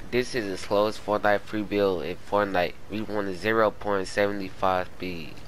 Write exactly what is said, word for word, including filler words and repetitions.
This is the slowest Fortnite free build in Fortnite. We want a zero point seven five speed.